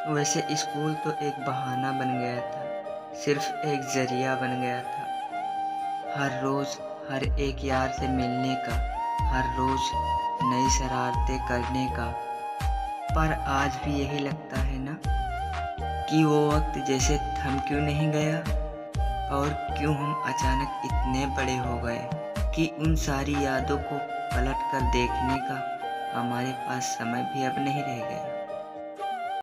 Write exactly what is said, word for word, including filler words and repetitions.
वैसे स्कूल तो एक बहाना बन गया था, सिर्फ एक ज़रिया बन गया था। हर रोज़ हर एक यार से मिलने का, हर रोज़ नई शरारतें करने का। पर आज भी यही लगता है ना कि वो वक्त जैसे थम क्यों नहीं गया, और क्यों हम अचानक इतने बड़े हो गए कि उन सारी यादों को पलट कर देखने का हमारे पास समय भी अब नहीं रह गया।